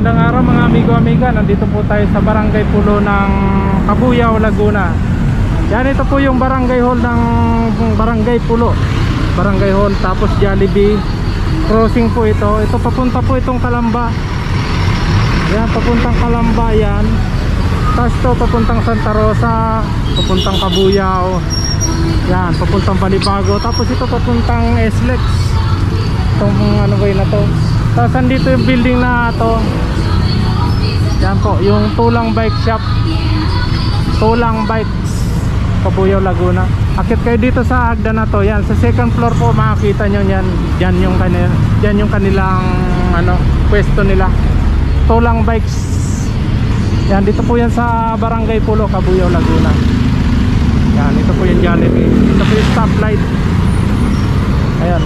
Magandang araw mga amigo-amiga. Nandito po tayo sa Barangay Pulo ng Cabuyao, Laguna. Yan, ito po yung barangay hall ng Barangay Pulo. Barangay hall, tapos Jollibee crossing po ito. Ito papunta po itong Calamba. Yan, papuntang Calamba yan. Tapos ito papuntang Santa Rosa, papuntang Cabuyao. Yan, papuntang Balibago. Tapos ito papuntang SLEX. Itong ano ba yun na to. Tapos andito yung building na to. Yan po, yung Tulang Bike Shop. Tulang Bikes, Cabuyao, Laguna. Akit kayo dito sa hagdan na to. Yan, sa second floor po makakita nyo yan. Yan yung kanilang ano, pwesto nila. Tulang Bikes. Yan, dito po yan sa Barangay Pulo, Cabuyao, Laguna. Yan, ito po yung Jollibee. Ito po yung stoplight. Ayan.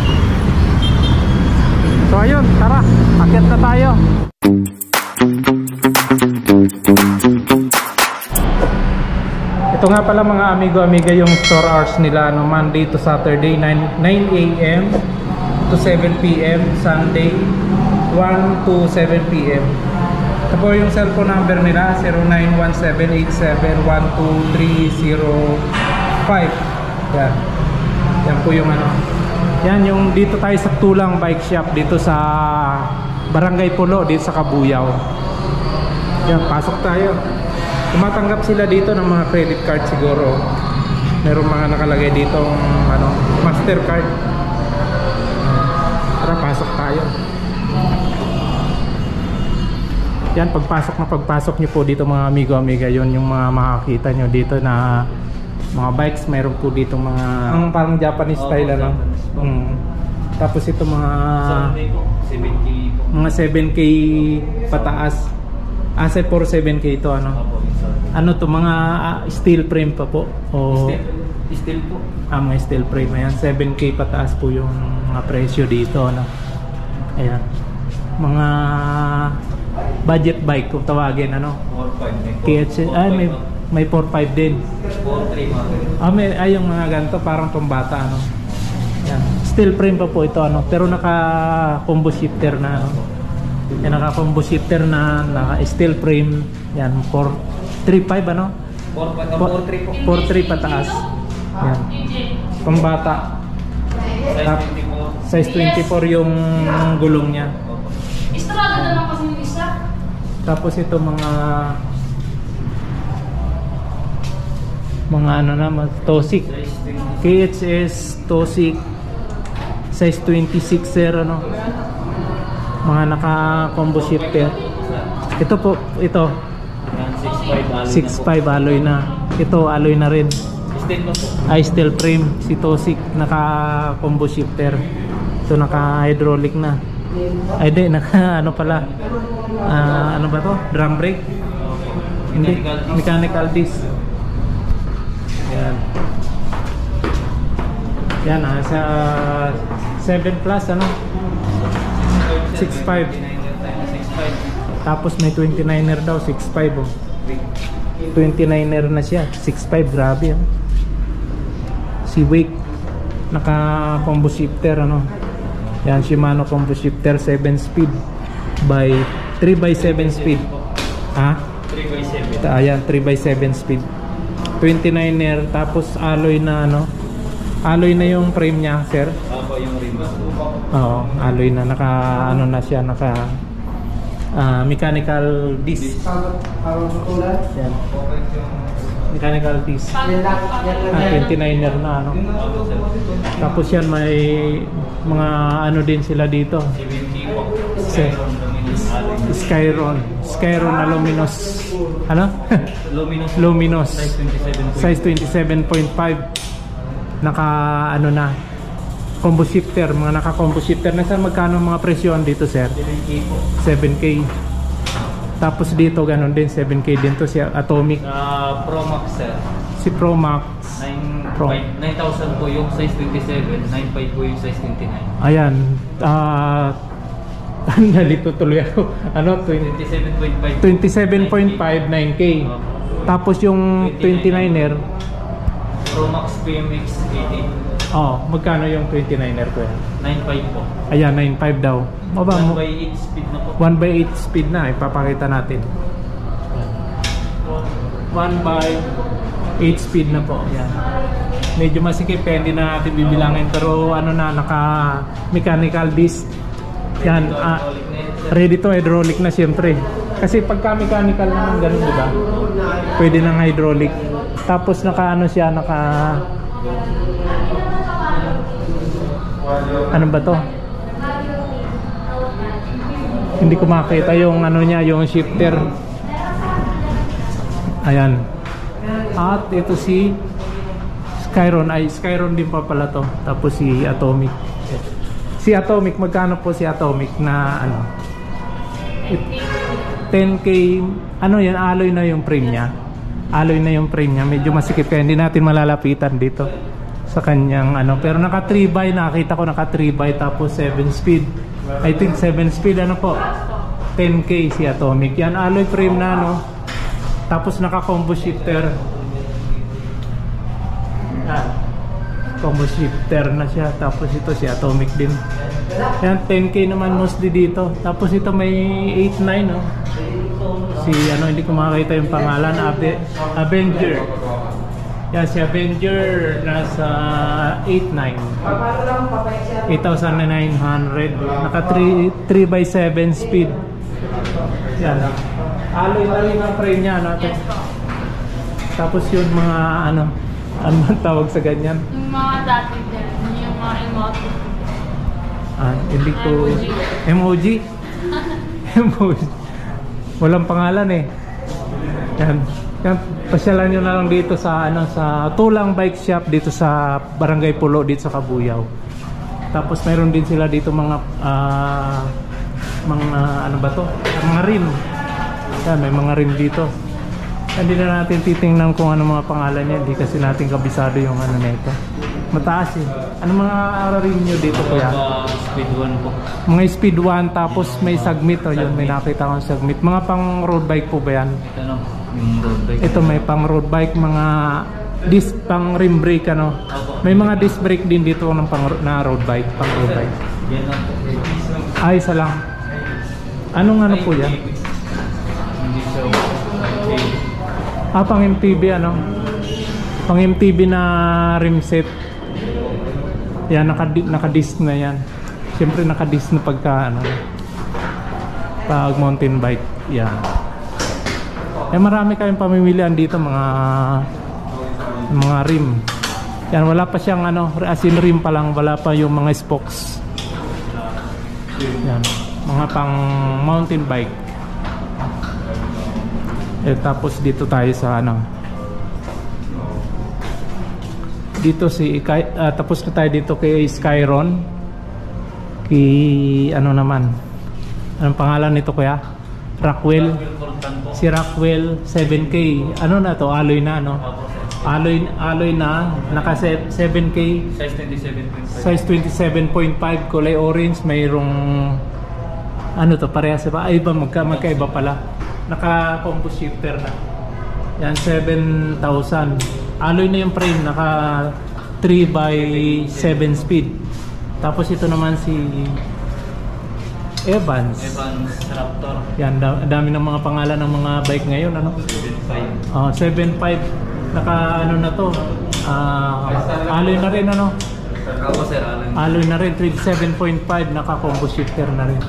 So ayun, tara, akyat na tayo. Ito nga pala mga amigo-amiga yung store hours nila, no? Monday to Saturday 9 AM to 7 PM, Sunday 1 to 7 PM. Ito po yung cellphone number nila, 091787123005. Yan. Yan po yung ano. Yan yung dito tayo sa Tulang Bike Shop dito sa Barangay Pulo dito sa Cabuyao. Yan, pasok tayo. Tumatanggap sila dito ng mga credit card siguro. Merong mga nakalagay dito ano, Mastercard. Tara, pasok tayo. Yan, pagpasok nyo po dito mga amigo-amiga, yun yung mga makakita nyo dito na mga bikes. Mayroon po dito mga parang Japanese style ano. Tapos ito mga 7K pataas. Asa for 7K ito ano. Ano to, mga steel frame pa po o steel po. Mga steel frame. Ayan, 7K pataas po yung mga presyo dito ano. Ayan. Mga budget bike kung tawagin ano. 4.5. May 4.5 din. 4.3 ay yung mga ganito parang pambata ano. Yan. Steel frame pa po ito ano, pero naka combo shifter na ano. Yan, naka combo shifter na naka steel frame. Yan, 435 ano? 4.3 po. 4.3 pataas. Yan. Pambata. Size 24 yung gulong niya. Istrada na lang kasi yung isa. Tapos ito mga ano naman, Tosik. KHS Tosik size 26 sir ano. Mga naka combo shifter. Ito po, ito 6.5 alloy na. Ito alloy na rin. Steel frame si Tosik, naka combo shifter. Ito naka hydraulic na. Ay di, naka ano pala. Ano ba to? Drum brake? Hindi, mechanical disc. Yan. Yan sa 7 plus ano? 6.5. Tapos may 29er daw, 6.5 oh. 29er na siya, 6.5, grabe oh. Si Wake naka combo shifter ano. Yan, Shimano combo shifter 7 speed by 3x7 speed. 3x7. Ayan, 3x7 speed. 29er, tapos alloy na ano. Alloy na yung frame niya, sir. Opo, yung rim. Oo, alloy na, naka ano na siya, naka mechanical disc. Yan. Mechanical disc. 29er na ano. Tapos yan may mga ano din sila dito. Skyron na luminous. Ano? Luminous. Size 27.5. Naka ano na. Combo shifter, mga naka combo shifter. Nasaan magkano mga presyon dito, sir? 7K. Tapos dito ganun din, 7K din to si Atomic. Pro Max sir. Si Pro Max 9,000 po yung size 27, 9.5 po yung size 29. Ayan. Nalito tuloy ako. Ano? 27.5. 27.5, 9K. Tapos yung 29er Pro Max PMX 18. Oh, magkano yung 29er ko yan? 9.5 po. Ayan, 9.5 daw. Maba mo. 1/8 speed na po. 1/8 speed na, ipapakita natin. 1/8 speed na po. Ayan. Medyo masikip kaya hindi na natin bibilangin, pero ano na, naka mechanical disc. Yan, ready to hydraulic na siyempre. Kasi pagka mechanical naman ganun, di ba? Pwede ng hydraulic. Tapos naka ano siya, naka ano ba to? Hindi ko makita yung ano niya, yung shifter. Ayan. At ito si Skyron, ay Skyron din pa pala to. Tapos si Atomic. Si Atomic, magkano po si Atomic na ano? 10K, ano yan, alloy na yung frame niya. Alloy na yung frame niya. Medyo masikip kaya hindi natin malalapitan dito sa kanyang ano. Pero naka 3x, nakita ko naka 3x tapos 7 speed. I think 7 speed ano po. 10K si Atomic. Yan, alloy frame na no. Tapos naka combo shifter. Combo shifter na siya. Tapos ito si Atomic din. Yan, 10K naman mostly dito. Tapos ito may 8.9 no. Si ano, hindi ko makakita yung pangalan. Avenger. Yan, si Avenger nasa 8.9. 8,900. Naka 3x7 speed. Yan. Alloy na rin ang frame niya natin. Tapos yun mga ano man tawag sa ganyan? Yung mga dati dyan, yung mga emoji. Hindi ko... Emoji? Emoji. Walang pangalan eh. Yan. Yan. Pasyalan nyo na lang dito sa ano, sa Tulang Bike Shop dito sa Barangay Pulo dito sa Kabuyaw. Tapos mayroon din sila dito mga ano ba to? Mga rim. Yan, may mga rim dito. Hindi na natin titingnan kung ano mga pangalan niya. Hindi kasi natin kabisado yung ano nito. Mataas eh. Ano mga rim nyo dito kuya? Speed 1 po. Mga speed 1 tapos may submit. O yun, may nakita akong submit. Mga pang road bike po ba yan? Ito no, yung road bike. Ito may pang road bike. Mga disc pang rim brake ano. May mga disc brake din dito ng na road bike. Pang road bike. Yan lang po. Ay, isa lang. Anong ano po yan? Hindi siya Pang MTB ano? Pang MTB na rim set. Yan, naka-disc na yan. Siyempre naka-disc na pagka ano, pag mountain bike. Yan. Marami kayong pamimilian dito mga rim. Yan, wala pa siyang ano, as in rim pa lang, wala pa yung mga spokes. Yan, mga pang mountain bike. Tapos dito tayo sa ano, dito si tapos na tayo dito kay Skyron, ano naman, anong pangalan nito kuya? Rockwell. Si Rockwell 7K. Ano na to? Alloy na no? Alloy na, naka 7K, size 27.5, kulay orange, mayroong ano to, parehas ba? Ay ba, magkaiba pala. Naka combo shifter na. Yan, 7,000. Alloy na yung frame, naka 3x7 speed. Tapos ito naman si Evans Raptor. yan, dami ng mga pangalan ng mga bike ngayon ano? 7.5. Naka ano na to, alloy na rin ano? Ako sir, Alloy na rin, 7.5. Naka combo shifter na rin.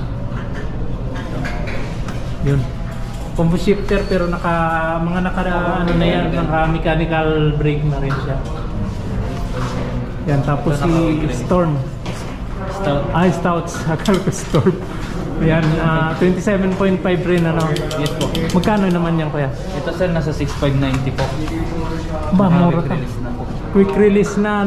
Yun, combo shifter pero naka ano na yan, naka mechanical brake na rin siya. Yan, tapos si Storm. Stouts. Akala ko Storm. Yan, 27.5 rin ano. Yes po. Magkano naman yan kuya? Ito sir, nasa 6,590 po. Ba, mura ka. Release na po. Quick release na,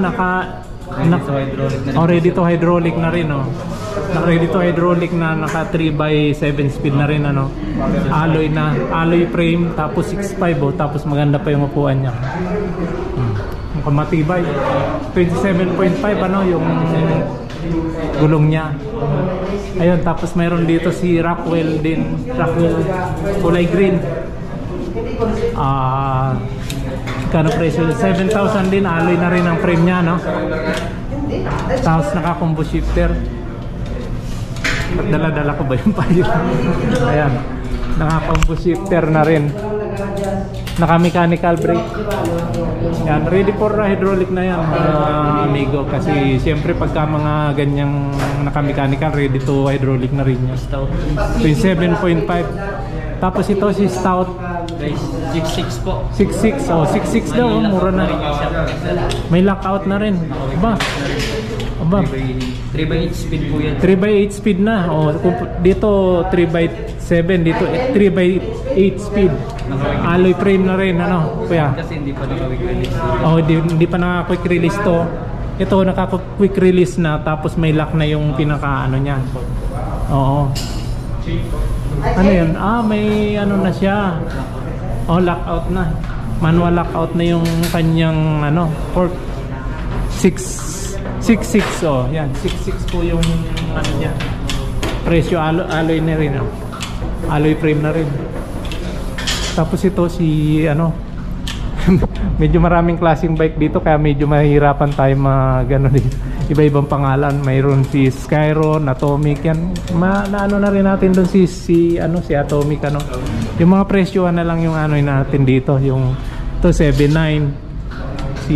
ready to hydraulic na rin oh. Ready to hydraulic na, naka 3x7 speed na rin ano. Alloy frame, tapos 6.5 oh, tapos maganda pa yung upuan niya. Mukhang matibay. 27.5 ano yung gulong niya. Ayun, tapos mayroon dito si Rockwell din. Rockwell kulay green. Kano presyo? 7,000 din, alloy na rin ang frame niya no. Tapos naka-combo shifter. At dala-dala ko ba yung file? Ayan. Naka-combo shifter na rin. Naka-mechanical brake. Yan, ready for hydraulic na yan, amigo. Kasi siyempre pagka mga ganyang naka-mechanical, ready to hydraulic na rin yan. Stout. 27.5. Tapos ito si Stout. Guys, 6.6 po. 6.6. Oh, 6.6 daw. Oh, mura na. May lockout na rin. Aba. 3x8 speed po yan. 3x8 speed na. Oh, dito 3x7, dito 3x8 speed. Alloy frame na rin, ano, kuya? Kasi hindi pa naka-quick release. Oh, hindi pa naka-quick release to. Ito naka-quick release na, tapos may lock na yung pinaka ano niya. Oo. Ano 'yun? May ano na siya. Oh, lockout na. Manual lockout na yung kanyang ano, port 666. Oh, yan. 66 po yung ano niya. Presyo alloy na rin, oh. Alloy frame na rin. Tapos ito si ano medyo maraming klaseng bike dito kaya medyo mahihirapan tayo gano dito. Iba-ibang pangalan, mayroon si Skyron, Atomic yan. Naano na rin natin doon si Atomic ano. Yung mga presyo na lang yung ano natin dito, yung to 79 si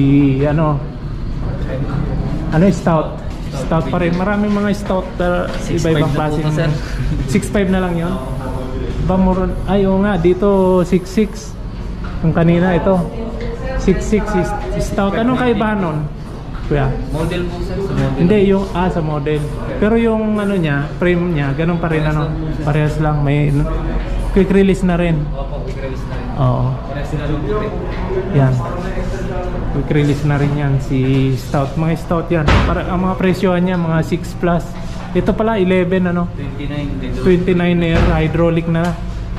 Stout pa rin. Maraming mga Stout iba-ibang klase. 6.5 na lang 'yon. Bamuron. Oo nga, dito 6.6. Yung kanina ito 6.6 Stout. Anong kaibahan nun, kuya? Model po sir, sa model. Hindi, yung sa model. Pero yung ano niya, frame niya, ganun pa rin ano. Parehas lang, may quick release na rin. Opo, quick release na rin. Oo. Parehas na rin puti. Yan. Quick release na rin yan si Stout. Mga Stout yan. Para ang mga presyohan niya mga 6 plus. Ito pala 11 ano. 29 air hydraulic na.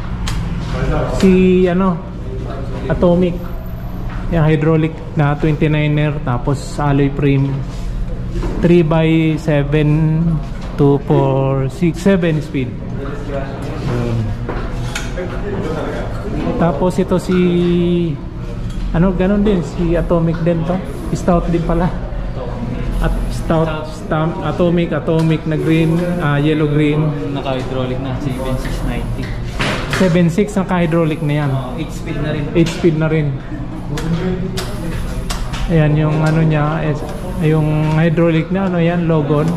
Si Atomic. Yung hydraulic na 29er, tapos alloy frame 3x7 to 4, 6, 7 speed. Tapos ito si ganun din si Atomic din to. Stout din pala. At Stout, Atomic na green, yellow green. Naka-hydraulic na, 7690. 7.6 ang ka-hydraulic na yan. 8 speed na rin. 8 speed na rin. Ayan yung ano niya, yung hydraulic na ano yan, Logan.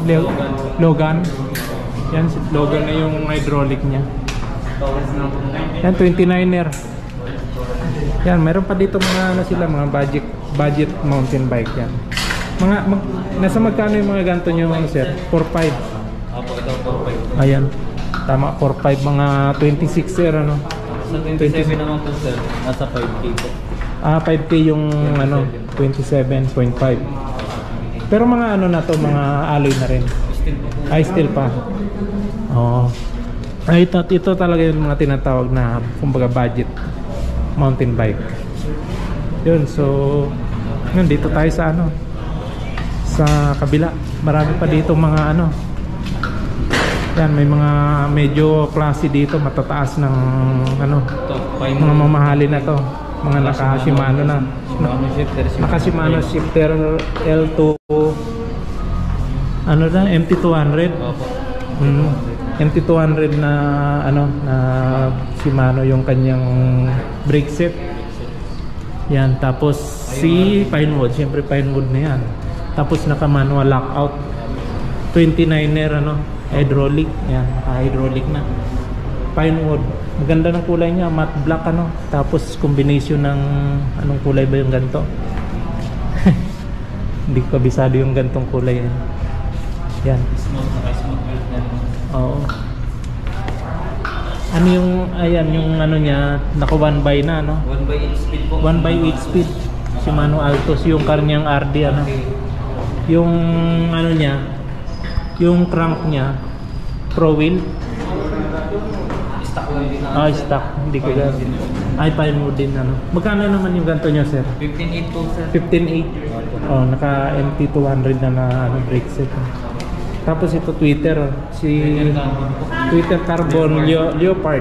Yan, Logan na yung hydraulic niya. Yan, 29er. Yan, meron pa dito mga mga budget mountain bike yan. Nasa magkano yung mga ganito nyo, sir? 4.5. Apo, ito 4.5. Ayan, tama, 4.5, mga 26er ano. Sa 27 naman po sir, nasa 5K po. 5K yung 27.5. Pero mga na to, mga alloy na rin. Still po po. Still pa. Oo. Ito talaga yung mga tinatawag na kumbaga budget mountain bike. Yun, so nandito tayo sa sa kabila. Marami pa dito mga yan, may mga medyo klase dito, matataas ng mga mamahalin na to. Mga naka-Shimano na. Naka-Shimano shifter L2 MT200. MT200 na na Shimano yung kanyang brake set. Yan, tapos si Pinewood, siyempre Pinewood na yan. Tapos naka-manual lockout. 29er hydraulic. Yan, hydraulic na. Pinewood. Maganda ng kulay niya, matte black Tapos combination ng anong kulay ba yung ganito? Hindi ko kabisado yung gantong kulay yan. Yan. Oo. Ano yung yung niya, naka 1x na 1x8 speed po. 1x8 speed. Shimano Altos yung kanyang RD Yung niya, yung crank niya pro wheel. Stock. Hindi ko gawin. Pinewood din Magkano naman yung ganito nyo, sir? 15.8 po sir. 15.8. Oh, naka MT200 na brake set. Tapos ito Twitter, si Twitter Carbon Leopard.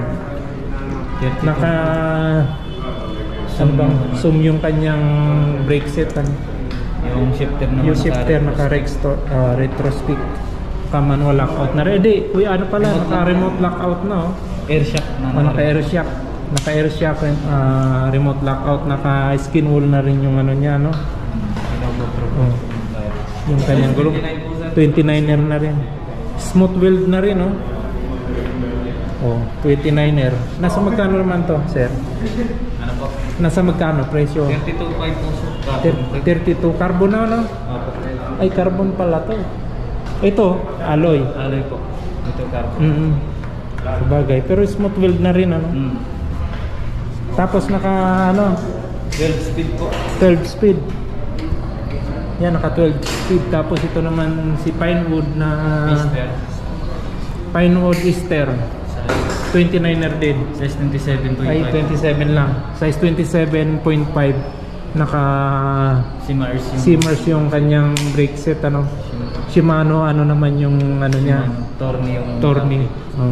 Naka zoom yung kanyang brake set Yung shifter naman. Yung shifter naka-retrospeed. Manual lockout na rin. Kuya, ano pala, naka-remote lockout na oh. Air shock na. Naka-air shock. Naka-air shock, remote lockout, naka-skin wool na rin yung ano niya, no? Oh. Yung kanyang gulong. 29er na rin. Smooth weld na rin, no? Oh, 29er. Nasa magkano naman to, sir? Ano po? Nasa magkano presyo? 32.5 po sir. 32 carbon na, no? Opo. Ay, carbon pala to. Ito, alloy. Alloy po. Ito carbon. Sabagay, pero smooth weld na rin, ano? Tapos naka, ano? 12 speed po. 12 speed. Yan, naka 12 speed. Tapos ito naman si Pinewood na Mister. Pinewood Easter. 29er din. Size 27.5. Ay, 27 lang. Size 27.5. Naka Simmers yung kanyang brake set, ano? Shimano, ano naman yung ano niya? Torney.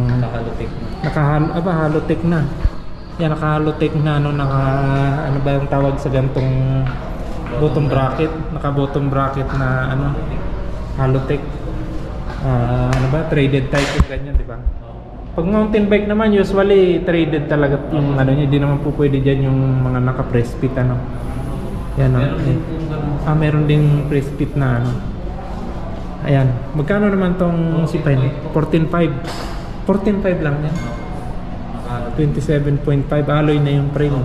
Halotech na. Yan, naka-halotech na, ano, ano ba yung tawag sa gantong bottom bracket? Naka-bottom bracket na, ano, halotech. Ano ba? Traded type yung ganyan, di ba? Pag mountain bike naman, usually traded talaga yung ano niya. Hindi naman po pwede dyan yung mga naka-press fit, ano. Yan, no? Meron ding press fit na, ano. Ayan. Magkano naman tong si Pine? 14.5. 14.5 lang yan. 27.5 alloy na yung frame.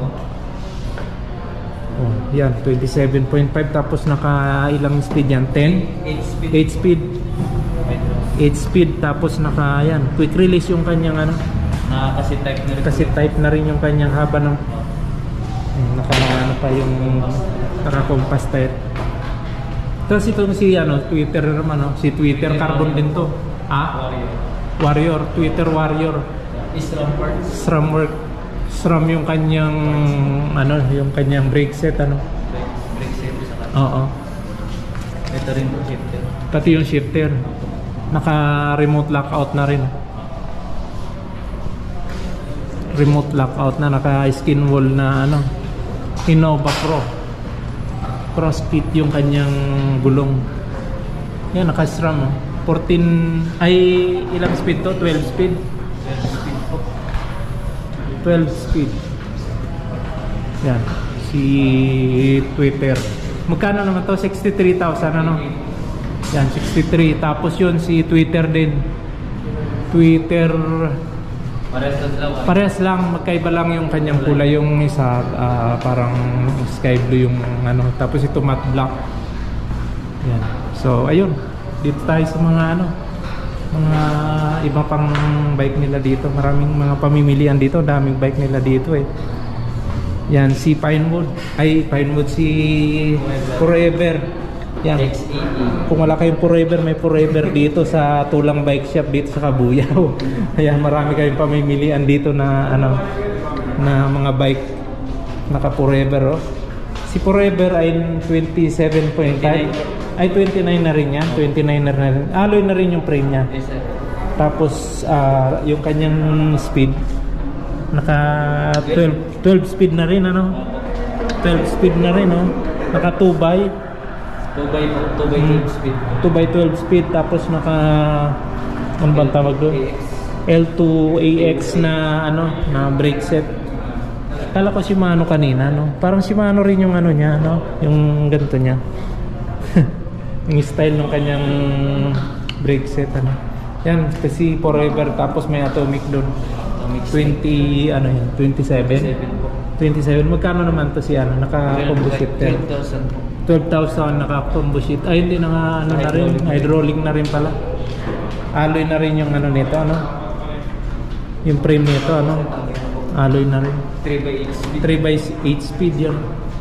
Oh, yan, 27.5 tapos naka ilang speed yan? 10? 8 speed. 8 speed tapos naka yan, quick release yung kanyang ano. Kasi type na rin. Kasi type na rin yung kanyang haba ng naka ano pa yung naka-compass type. Tapos ito si ano, Twitter naman, no? Si Twitter carbon din to. Warrior, Twitter Warrior. SRAM yung kanyang ano, yung kanyang brake set, ano. Brake set sa kanya. Oo. Ito rin po shifter. Pati yung shifter. Naka remote lockout na rin. Remote lockout na, naka skin wall na ano. Innova Pro. Crossfit yung kanyang gulong. Yan, naka SRAM, oh. 14 ay ilang speed to? 12 speed. 12 speed. Yan, si Twitter. Magkano naman to? 63,000, ano? Yan, 63. Tapos yun si Twitter din. Twitter parehas lang, magkaiba lang yung kanyang kulay. Yung isa parang sky blue yung ano. Tapos ito matte black. Yan. So ayun, dito tayo sa mga ano, mga iba pang bike nila dito. Maraming mga pamimilian dito, daming bike nila dito eh. Yan, si Pinewood. Ay, Pinewood, si Forever. Yan. Kung wala kayong Forever, may Forever dito sa Tulang Bike Shop dito sa Kabuyaw. Ayan, marami kayong pamimilian dito na ano, na mga bike naka Forever, oh. Si Forever ay 27.5. Ay 29 na rin yan. 29 na rin. Alloy na rin yung frame niya. Yes, sir. Tapos yung kanyang speed naka 12 speed na rin, ano. 12 speed na rin, oh. Naka 2x 2x12 speed. 2x12 speed. Tapos naka ano bang tawag doon? L2AX na ano, na brake set. Kala ko Shimano kanina, no? Parang Shimano rin yung ano niya, no? Yung ganito niya. Yung style ng kanyang brake set, ano. Yan, kasi Forever, tapos may Atomic doon. 20, ano yan, 27. 27. Magkano naman to si ano, naka-combo shifter? 12,000 naka-combo shift. Ay, hindi na ano na rin, hydraulic na rin pala. Alloy na rin yung ano nito, ano. Yung frame nito, ano. Alloy na rin. 3x8 speed yan.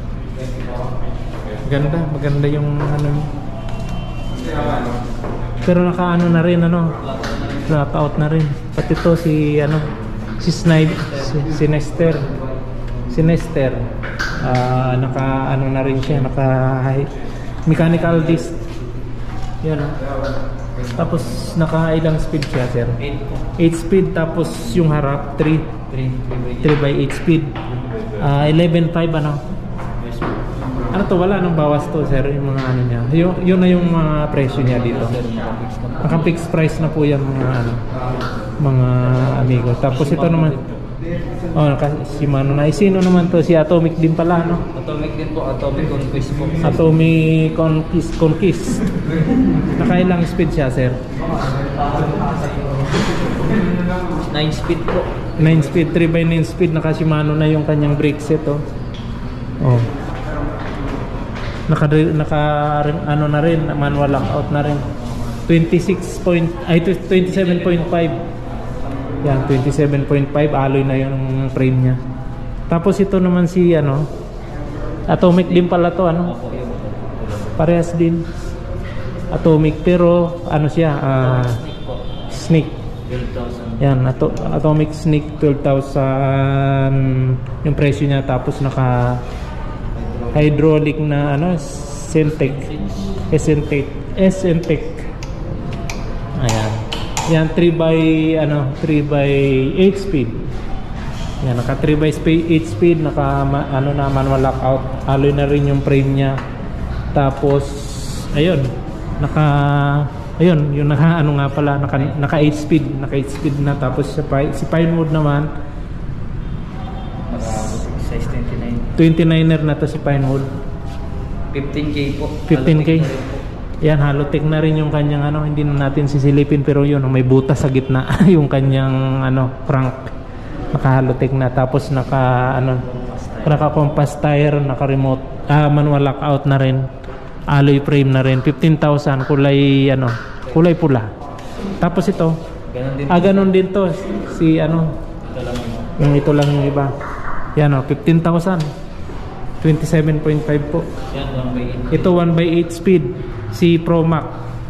Maganda yung ano. Pero naka-ano na rin, ano. Blackout na rin. Pati to si ano, si Nester. Si Nester. Naka ano na rin siya, naka mechanical disc. Yan. Tapos naka ilang speed siya, sir? 8 speed, tapos yung harap 3 by 8 speed. 11.5, ano. Ano Ano to, wala nang bawas to sir, yung mga ano niya. Yun na yung mga presyo niya dito. Sir, nakapix na po. Naka-fixed price na po yan mga ano, mga amigo. Tapos ito naman, oh, Shimano na. Sino naman to? Si Atomic din pala, no? Atomic din po, Atomic Conquest po. Atomic Conquest. Nakailang speed siya, sir? 9 speed po. 9 speed, 3x9 speed. Naka Shimano na yung kanyang brake set, oh. Oh. Ano na rin, manual lockout na rin. 27.5. Yan, 27.5 alloy na yung frame niya. Tapos ito naman si ano, Atomic din pala to, ano? Opo, yung Parehas din. Atomic pero ano siya, Snake po. Snake. 12,000. Yan, Atomic Snake 12,000 yung presyo niya, tapos naka hydraulic na ano, Sentec. Sentec. Ayan. Yan 3x8 speed. Yan, naka 3x8 speed, naka ano na, manual lockout. Alloy na rin yung frame niya. Tapos ayun, ayun, yung naka ano nga pala, naka 8 speed, naka 8 speed na. Tapos si Pinewood naman, Size 29. 29er na to si Pinewood. 15K po. 15K. Halotech na rin po. Yan, Halotech na rin yung kanyang ano, hindi na natin sisilipin, pero yun, may butas sa gitna yung kanyang ano, crank. Naka-Halotech na, tapos naka compass tire, naka remote, manual lockout na rin. Alloy frame na rin, 15,000, kulay pula. Tapos ito, Ganon din. ganun din to, si ano, Ito lang yun. yung ito lang yung iba. Yan o, 15,000. 27.5 po. Yan, 1x8. Ito 1x8 speed. Si Promax.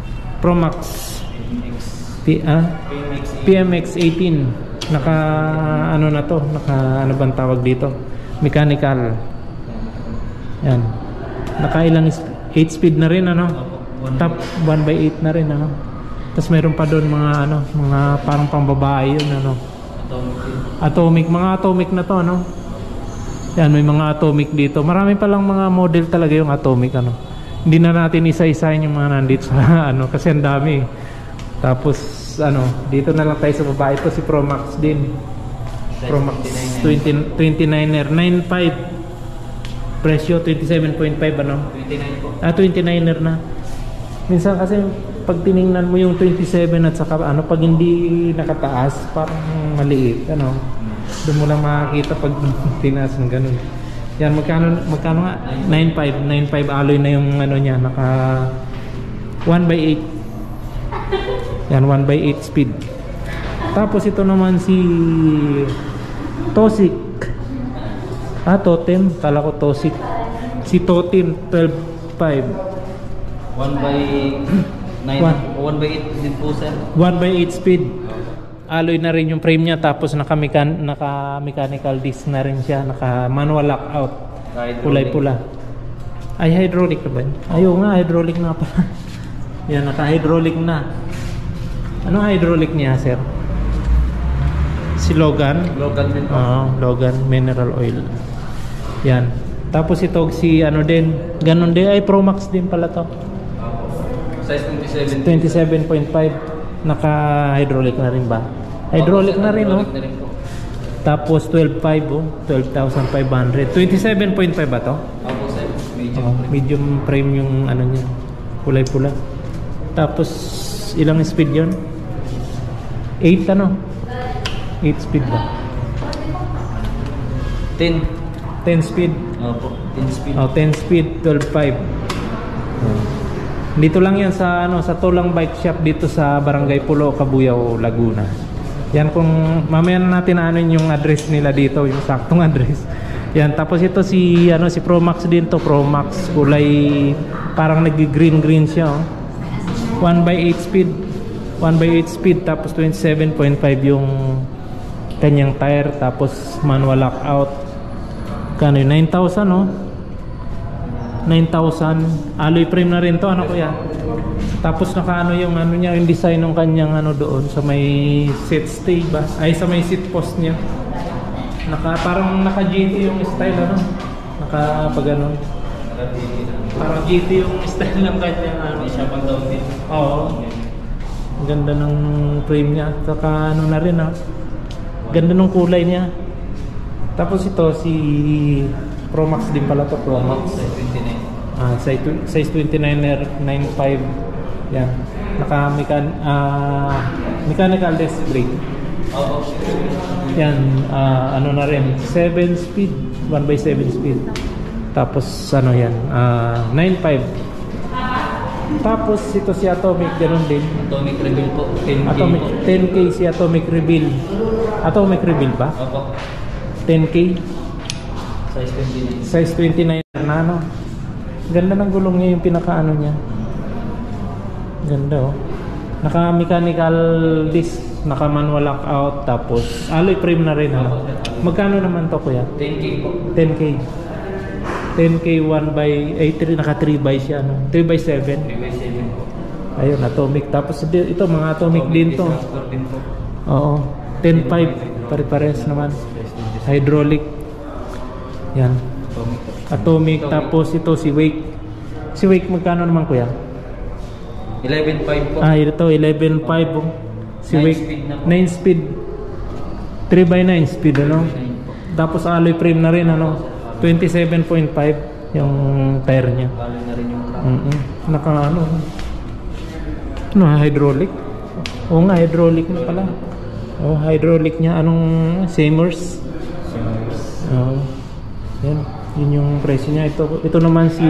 PMX 18. Naka ano na to? Naka ano bang tawag dito? Mechanical. Yan. Naka ilang 8 speed na rin, ano? Top 1x8 na rin, ano? Tapos meron pa doon mga ano, mga parang pambabae yun, ano? Atomic din. Mga atomic na to, ano? Yan, may mga atomic dito. Marami pa lang mga model talaga yung atomic, ano? Hindi na natin isa-isahin yung mga nandito sa ano, kasi ang dami. Tapos ano, dito na lang tayo sa babae. Ito si Promax din. Promax 29er 9.5. Presyo 27.5, ano? 29 po. 29er na. Minsan kasi pag tiningnan mo yung 27 at saka ano, pag hindi nakataas, parang maliit, ano? Doon mo lang makakita pag tinaas ng ganun. Yan, magkano nga? 9.5 alloy na yung ano niya, naka 1x8. Yan, 1x8 speed. Tapos ito naman si Tosik. Totem, kala ko Tosik. Si Totem 12.5. 1x8 din po, sir. 1x8 speed. Alloy na rin yung frame niya, tapos naka mechanical disc na rin siya, naka manual lockout. Kulay pula. Ay, hydraulic na ba yun? Ayaw nga, hydraulic na pala. Yan, naka hydraulic na. Ano hydraulic niya, sir? Si Logan? Local din po. Logan mineral oil. Yan. Tapos ito si ano din, ganun din, ay Promax din pala to. Size 27. 27.5. Naka hydraulic na rin ba? Hydraulic na rin, no? Hydraulic na rin po. Tapos 12.5, 12,500. 27.5 ba to? Opo, sir. Medium. Medium frame yung ano niya, kulay pula. Tapos ilang speed yon? 8 ano? 8 speed ba? 10. 10 speed. Opo, 10 speed. 10 speed, 12.5. Dito lang yan sa ano, sa Tulang Bike Shop dito sa Barangay Pulo, Cabuyao, Laguna. Yan, kung mamaya na natin anuin yung address nila dito, yung saktong address. Yan, tapos ito si ano, si Promax din to, Promax kulay parang nag-green siya, oh. 1x8 speed. 1x8 speed, tapos 27.5 yung kanyang tire, tapos manual lockout. Kano yun? 9,000, no? 9,000. Alloy frame na rin to, ano kuya? Tapos naka ano yung ano niya, yung design ng kanyang ano doon sa may seat stay ba? Ay, sa may seat post niya. Parang naka GT yung style, ano? Naka pag ano. Parang GT yung style ng kanya. May siya pang down din. Oo. Ang ganda ng frame niya. Saka ano na rin ganda ng kulay niya. Tapos ito si Pro Max din pala to. Pro Max. Size 29er 95. Yan. Mechanical disc brake. Yan, ano na rin, 7 speed, 1/7 speed. Tapos ano yan, 9.5. Tapos ito si Atomic, ganun din. Atomic Reveal po, 10K Atomic, po. 10K si Atomic Reveal. Atomic Reveal ba? Opo. 10K, Size 29. size 29 na ano. Ganda ng gulong niya, yung pinaka-ano niya. Ganda oh. Naka-mechanical disc, naka-manual lockout, tapos alloy frame na rin. Ano? Magkano naman to kuya? 10K po. 10K. 10K 1/3, naka 3x siya, no? 3x7. 3x7 po. Ayun, Atomic. Tapos ito, mga Atomic din to. Transport din po. Oo. 10.5. Pare-pares naman. Hydraulic. Yan. Atomic. Tapos ito si Wake. Si Wake magkano naman kuya? 11.5 po. Ito 11.5 oh. Si 9 Wake speed na po. 9 speed. 3x9 speed ano? 9 po. Tapos alloy frame na rin ano? 27.5 yung tire niya. Balo na rin yung crank. Naka ano, hydraulic. Oo nga, hydraulic na pala. Oh, hydraulic niya. Anong Seymour's? Oo. Yan. Yun yung presyo niya. Ito naman si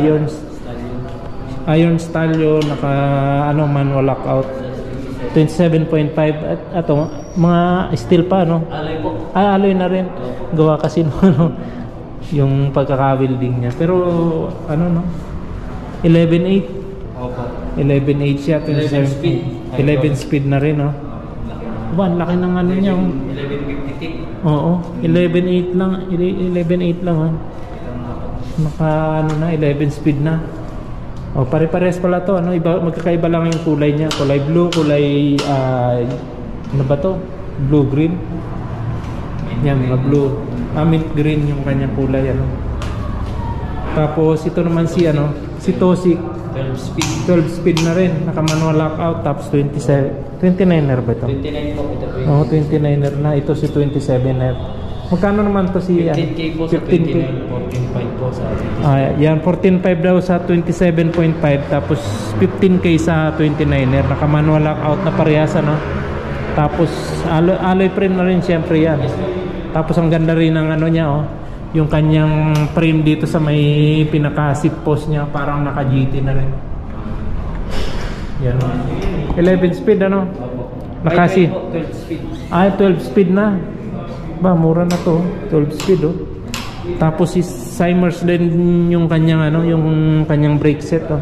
Iron Stallion, naka ano, manual lockout. 27.5 at ato mga steel pa no. Alay po. Alloy na rin. Gawa kasi no, ano, yung pagkaka-welding niya. Pero ano no? 11.8. Opo. 11.8 siya, 11 speed. 11 speed na rin no. Ba, laki ng ano niya. 1150 tick. Oo, 11.8 lang, 11.8 lang ha. Naka ano na, 11 speed na. Oh, pare-pares pala to, ano, iba, magkakaiba lang yung kulay niya. Kulay blue, kulay ano ba to? Blue green. Yan, mga blue. Mint green yung kanyang kulay ano. Tapos ito naman si ano, si Tosi. 12 speed. 12 speed na rin, naka-manual lockout, tapos 29er ba ito? 29 po ito po. Oo, 29er na. Ito si 27er. Magkano naman to si 15K po sa 15K? 29, 14.5 po sa atin. Yan, 14.5 daw sa 27.5, tapos 15K sa 29er. Naka-manual lockout na parehas ano. Tapos alloy frame na rin siyempre yan. Tapos ang ganda rin ng ano niya oh. Yung kanyang frame dito sa may pinaka-seat post niya, parang naka-GT na rin. Yan. 11 speed ano? Nakasi. 12 speed. 12 speed na. Ba, mura na to. 12 speed oh. Tapos si Seymour's din yung kanyang ano, yung kanyang brake set oh.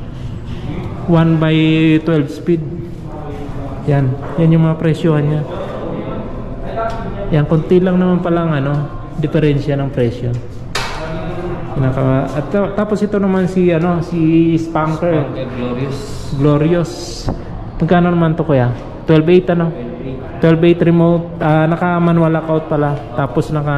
1/12 speed. Yan. Yan yung mga presyohan niya. Yan, konti lang naman palang ano, diferensya ng presyo. At tapos ito naman si ano, si Spanker Glorious. Magkano naman to kuya? 12.8 ano? 12.8 remote, naka manual lockout pala. Tapos naka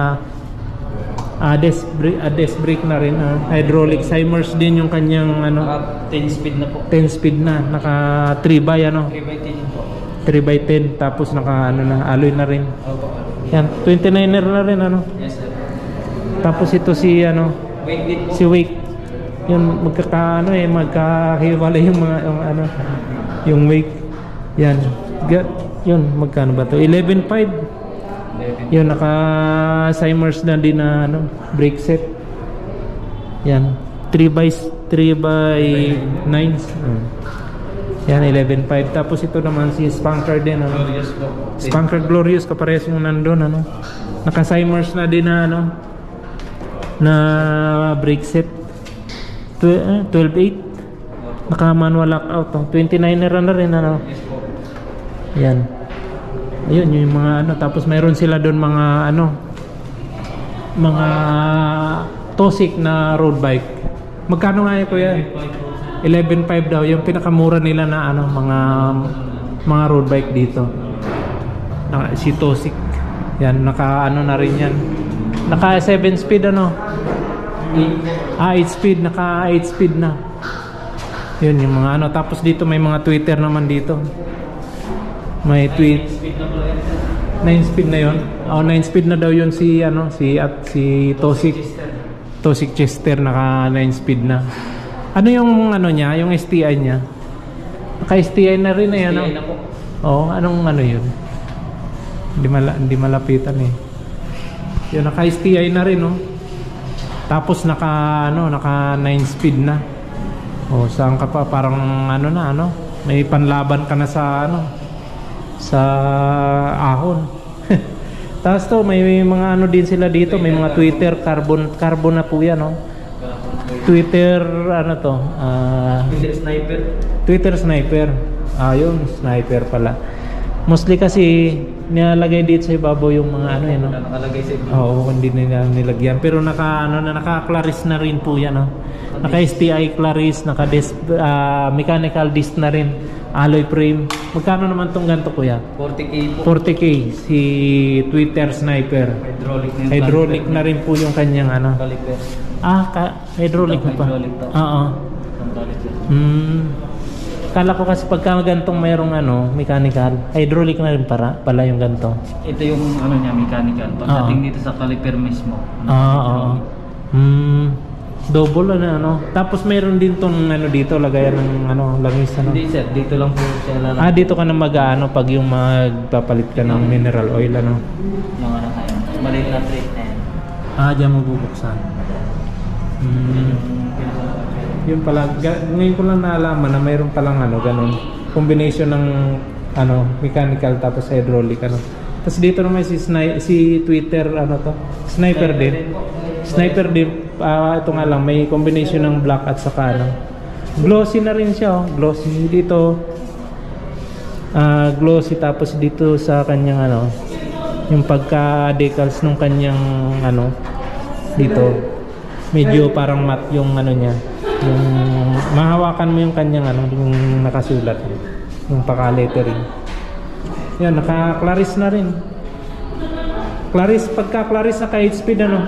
disc brake na rin, hydraulic. Seymour's din yung kanyang ano, Naka 10 speed na po. 10 speed na, naka 3x ano? 3x10 po. 3x10, tapos naka ano na, alloy na rin. Opo. Yan, 29er na rin ano. Yes sir. Tapos ito si ano, Wait din po. si Wake. Yun magkakaano magkahiwalay yung mga yung ano, yung Wake. Yan. Yun, magkano ba to? 11.5. 11. Yun, naka Seymour's na din na ano, brake set. Yan, 3x9. Yan, 11.5. Tapos ito naman si Spanker din ano. Glorious po. Spanker Glorious, kapares yung nandun ano. Naka Seymour's na din na ano, na brake set. 12.8. Naka manual lockout oh. 29er na rin ano. Yes po. Yan. Ayun yung mga ano, tapos mayroon sila doon mga ano, mga Tosik na road bike. Magkano nga yun kuya? 11.5 daw yung pinakamura nila na ano, mga road bike dito. Si Tosik. Yan, naka ano na rin yan. Naka 7 speed ano. 8 speed, naka 8 speed na. Yun yung mga ano. Tapos dito may mga tweeter naman dito. May tweet. 9 speed na yun. 9 speed na daw yun si ano, si Tosik Chester, naka 9 speed na. Ano yung ano niya, yung STI niya? Naka STI na rin eh, ano? STI na po. Oo, anong ano yun? Hindi malapitan eh. Yun, naka STI na rin, oh. Tapos naka 9 speed na. Oh, saan ka pa? Parang ano na, ano? May panlaban ka na sa ano? Sa ahon. Tapos to, may mga ano din sila dito, may mga Twitter carbon na po yan, oh. Twitter ano to? Twitter sniper. Yun, sniper pala. Mostly kasi nilalagay dito sa ibabaw yung mga ano yan, no? Nakalagay sa ibabaw. Oo, hindi nila nilagyan. Pero naka-claris na rin po yan, no? Naka-STI claris, mechanical disc na rin, alloy frame. Magkano naman tong ganito, kuya? 40K po. 40K si Twitter sniper. Hydraulic na rin po yung kanyang ano. Caliper. Hydraulic na pa. Hydraulic to. Oo. Kala ko kasi pagka gantong mayroong ano, mechanical, hydraulic na rin pala yung ganto. Ito yung ano niya, mechanical. Pagdating dito sa caliper mismo. Oo. Double ano. Tapos mayroon din tong ano dito, lagayan ng ano, langis ano. Hindi sir, dito lang po siya lalagay. Dito ka na mag-ano pag yung magpapalit ka ng mineral oil ano. Yung ano na yun. Maliit na treat na yan. Diyan mo bubuksan. Yun pala, ngayon ko lang naalaman na mayroon palang ano, ganun. Combination ng ano, mechanical tapos hydraulic ano. Tapos dito naman si Twitter ano to, sniper din. Sniper din. Ito nga lang, may combination ng black at saka ano. Glossy na rin siya, oh. Glossy dito. Glossy tapos dito sa kanyang ano, yung pagka decals nung kanyang ano dito. Medyo parang matte yung ano niya. Yung mahawakan mo yung kanyang ano, yung nakasulat, yung paka-lettering. Yan, naka-claris na rin. Claris, pagka-claris naka 8 speed ano?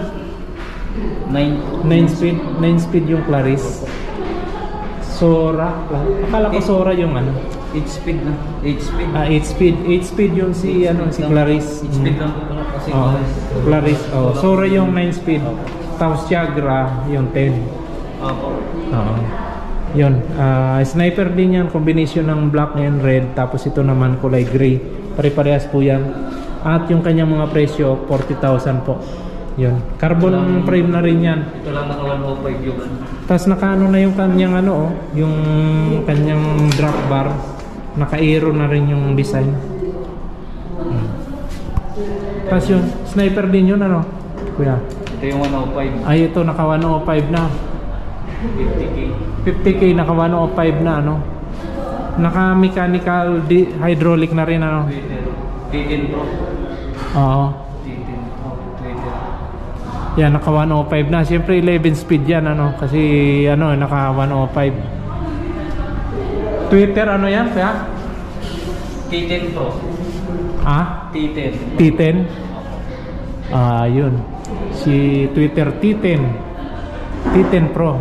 9 speed yung claris. Sora. Akala ko Sora yung ano. 8 speed na. 8 speed. 8 speed yung si ano, si Claris. 8 speed lang po kasi Claris. Sora yung 9 speed. Tapos Tiagra yung 10. Yun, sniper din yan, combination ng black and red. Tapos ito naman kulay gray, pare-parehas po yan. At yung kanyang mga presyo 40,000 po. Yun, carbon frame na rin yan. Ito lang naka 105 yung Tapos nakaano na yung kanyang ano, yung kanyang drop bar, naka-aero na rin yung design. Tapos yung sniper din yun ano, kuya? Ito yung 105. Ito naka 105 na. 50K naka 105 na ano. Naka mechanical hydraulic na rin ano. T10 Pro. Oo. T10 Pro. Twitter. Yan naka 105 na. Siyempre 11 speed yan ano kasi ano naka 105. Twitter ano yan kaya? T10 Pro. T10. T10. Yun. Si Twitter T10. T10 Pro.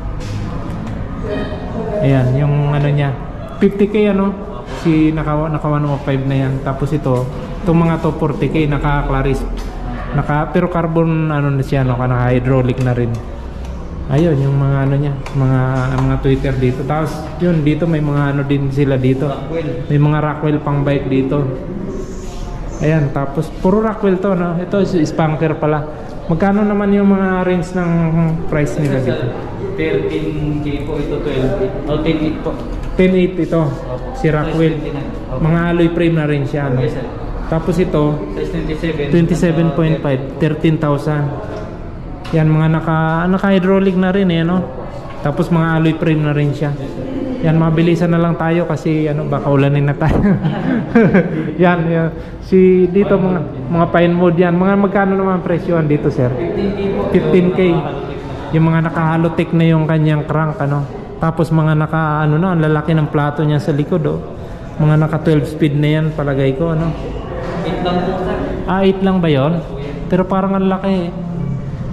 Ayan, yung ano niya 50K ano, si naka 105 na yan. Tapos itong mga to 40K naka-claris, pero carbon ano na siya, no, naka hydraulic na rin. Ayun yung mga ano niya, mga Twitter dito. Tapos yun dito may mga ano din sila dito, may mga Rockwell pang bike dito. Ayan, tapos puro Rockwell to no. Ito spanker pala. Magkano naman yung mga range ng price nila dito? 13K po ito, 12. 10.8 po. 10.8 ito. Si Rockwell. Mga alloy frame na rin siya. No? Yes, sir. Tapos ito, Size 27.5, 13,000. Yan, mga naka-hydraulic na rin eh, no? Tapos mga alloy frame na rin siya. Yan, mabilisan na lang tayo kasi ano, baka ulanin na tayo. yan. Si dito mga fine mode yan. Mga magkano naman presyoan dito, sir? 15K. Yung mga naka-halotech na yung kanyang crank ano. Tapos mga naka ano na, ang lalaki ng plato niya sa likod Mga naka 12 speed na yan palagay ko ano. 8 lang po, sir. 8 lang ba 'yon? Pero parang ang laki.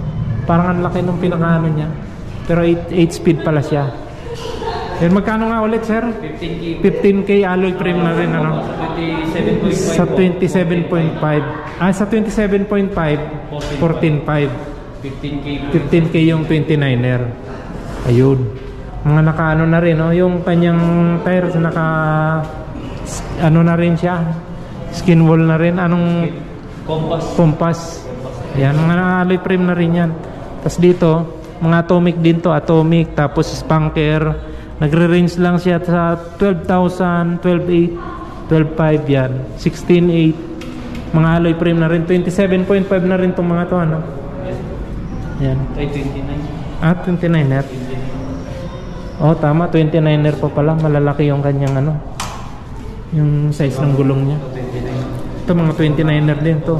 Parang ang laki nung pinakaano niya. Pero 8 speed pala siya. Yan, magkano nga ulit, sir? 15K. 15K alloy frame na rin, ano? Sa 27.5 po. Sa 27.5, 14.5. 15K po. 15K yung 29er. Ayun. Mga naka-ano na rin, no? Yung kanyang tires naka ano na rin siya. Skin wall na rin. Anong compass. Yan, mga alloy frame na rin yan. Tapos dito, mga atomic din to, atomic, tapos spunker. Nagre-range lang siya sa 12,000, 12,800, 12,500 yan, 16,800. Mga alloy frame na rin, 27.5 na rin itong mga to, ano? Yan. Ay, 29. 29er. Oh, tama, 29er pa pala. Malalaki yung kanyang ano, yung size ng gulong niya. Ito mga 29er din to.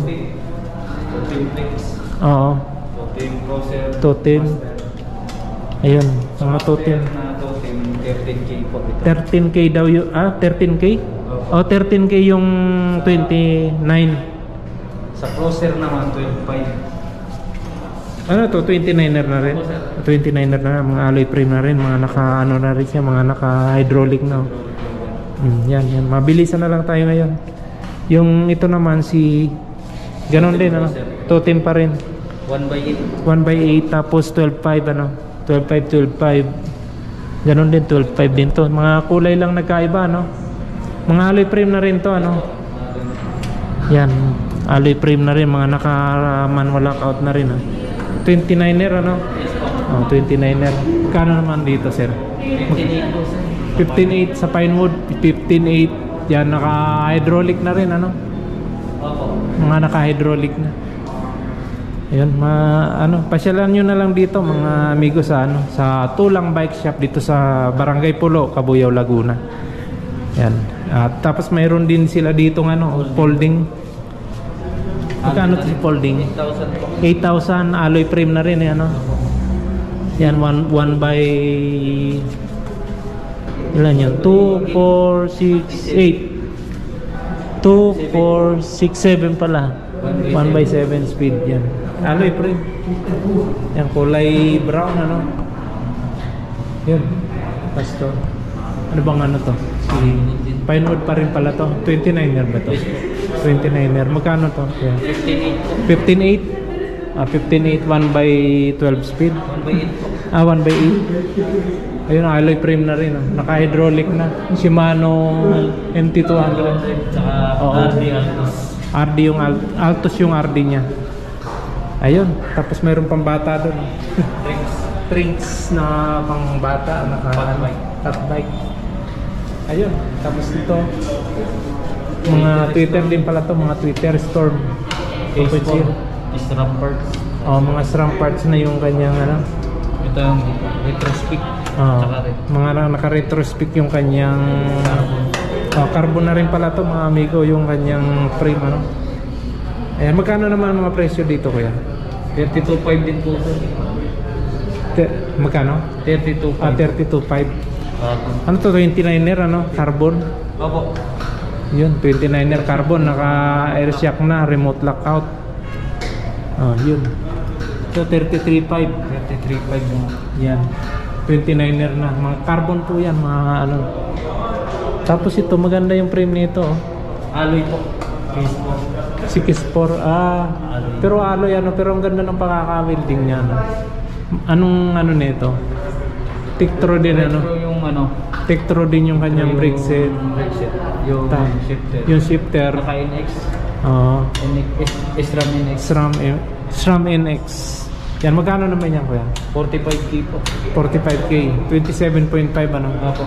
Oo. Totem. Ayun, mga totem. 13K po ito. 13K daw yung 13K? Oh, 13K yung 29. Sa closer naman 12.5. Ano to, 29er na rin? 29er na, mga alloy frame na rin, mga naka ano na rin siya, mga naka hydraulic na. Yan. Mabilisan na lang tayo ngayon. Yung ito naman si ganon din, ano? Totem pa rin. 1/8. 1/8 tapos 12.5 ano? 12.5. Ganon din, 12.5 din to. Mga kulay lang nagkaiba, no? Mga alloy frame na rin to, ano? Yan, alloy frame na rin, mga naka-manual lockout na rin, 29er, ano? Oh, 29er. Kano naman dito, sir? 15.8 sa Pinewood, 15.8. Yan, naka-hydraulic na rin, ano? Mga naka-hydraulic na. Ayun, pasyalan nyo na lang dito mga amigo sa sa Tulang Bike Shop dito sa Barangay Pulo, Cabuyao, Laguna. Yan. At tapos mayroon din sila dito folding. Magkano to si folding? 8,000 alloy frame na rin, ano? Yan, 1 by ilan yun? 2, 4, 6, 8. 2, 4, 6, 7 pala. 1 by 7 speed yan. Alloy frame. Yan, kulay brown, ano? Yun. Pasto. Ano bang ano to? Si Pinewood pa rin pala to. 29er ba to? 29er. Magkano to? Yan. 15.8. 15.8 1 by 12 speed. 1/8. 1 by 8. Ayun, alloy frame na rin. Naka-hydraulic na. Shimano MT200. Tsaka Oo. RD yung Altos yung RD niya. Ayun, tapos mayroon pang bata doon. Drinks na pang bata, fat bike. Ayun, tapos ito mga Twitter din pala to, mga Twitter Storm 2.0. SRAM parts. Oh, mga SRAM parts na yung kanyang Ito yung retrospect. Mga naka-retrospect yung kanyang carbon na rin pala to, mga amigo, yung kanyang frame, ano. Ayan, magkano naman mga presyo dito, kuya? 32.5 din po. Magkano? 32.5. 32.5. Ano to, 29er, ano? Carbon? Opo. Yun, 29er carbon, naka air shock na, remote lockout. Yun. So 33.5. 33.5 mo. Yan. 29er na, mga carbon po yan, mga ano. Tapos ito, maganda yung frame nito, Alloy po. 6.4. Pero alloy, pero ang ganda ng pagkaka-welding niya, Anong nito? Tektro din, Yung Tektro din yung kanyang brake set. Yung shifter. Yung shifter. Naka-NX. SRAM NX. SRAM NX. Yan, magkano naman yan, kuya? 45K po. 45K. 27.5, ano? Opo.